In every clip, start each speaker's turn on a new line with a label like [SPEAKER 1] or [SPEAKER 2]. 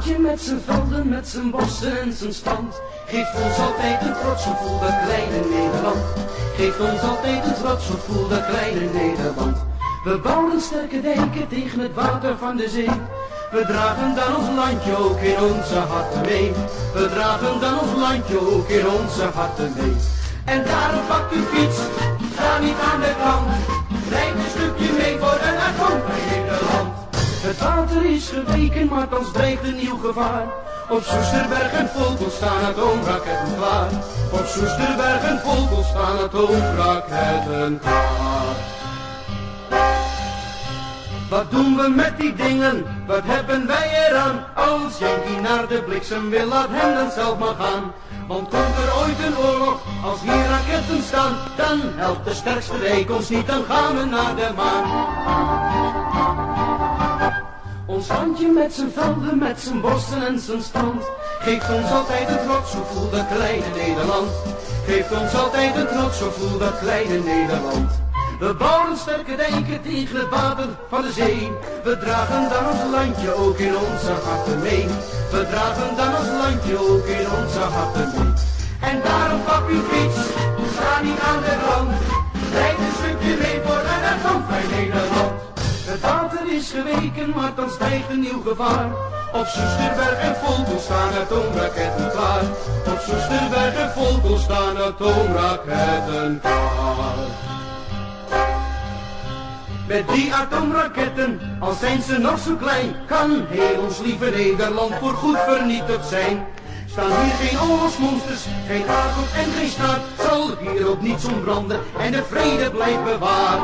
[SPEAKER 1] landje met zijn velden, met zijn bossen en zijn strand, geeft ons altijd een trots gevoel, dat kleine Nederland. Geeft ons altijd een trots gevoel, dat kleine Nederland. We bouwen sterke dijken tegen het water van de zee. We dragen dan ons landje ook in onze harten mee. We dragen dan ons landje ook in onze harten mee. En daarom pak uw fiets, ga niet aan de kant. Rijd een stukje mee voor een uitkomst van Nederland. Het water is geweken, maar thans dreigt een nieuw gevaar. Op Soesterberg en Volkel staan atoomraketten klaar. Op Soesterberg en Volkel staan atoomraketten klaar. Wat doen we met die dingen? Wat hebben wij eraan? Als Yankee naar de bliksem wil, laat hem dan zelf maar gaan. Want komt er ooit een oorlog, als hier raketten staan, dan helpt de sterkste rijk ons niet, dan gaan we naar de maan. Ons landje met zijn velden, met zijn bossen en zijn strand, geeft ons altijd een trots gevoel, dat kleine Nederland. Geeft ons altijd een trots gevoel, dat kleine Nederland. We bouwen sterke dijken tegen het water van de zee. We dragen dan ons landje ook in onze harten mee. We dragen dan ons landje ook in onze harten mee. En daarom pak uw fiets, ga niet aan de rand. Rijd een stukje mee voor een uitkomst van Nederland. Het water is geweken, maar dan stijgt een nieuw gevaar. Op Soesterberg en Volkel staan atoomraketten klaar. Op Soesterberg en Volkel staan atoomraketten klaar. Met die atoomraketten, al zijn ze nog zo klein, kan heel ons lieve Nederland voorgoed vernietigd zijn. Staan hier geen oorlogsmonsters, geen hagel en geen staart, zal hier ook niets ontbranden en de vrede blijft bewaard.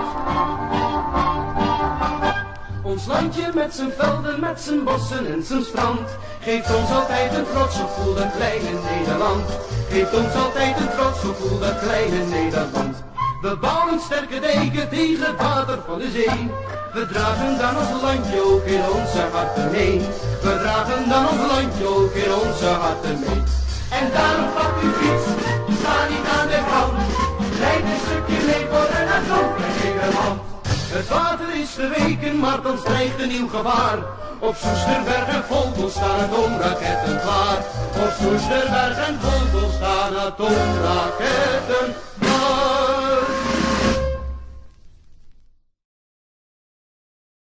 [SPEAKER 1] Ons landje met zijn velden, met zijn bossen en zijn strand, geeft ons altijd een trots gevoel, dat kleine Nederland. Geeft ons altijd een trots gevoel, dat kleine Nederland. We bouwen sterke dijken tegen het water van de zee. We dragen dan ons landje ook in onze harten mee. We dragen dan ons landje ook in onze harten mee. En daarom pak uw fiets, sta niet aan de kant. Rijd een stukje mee voor een uitkomst van Nederland. Het water is geweken, maar dan stijgt een nieuw gevaar. Op Soesterberg en Volkel staan atoomraketten klaar. Op Soesterberg en Volkel staan atoomraketten klaar.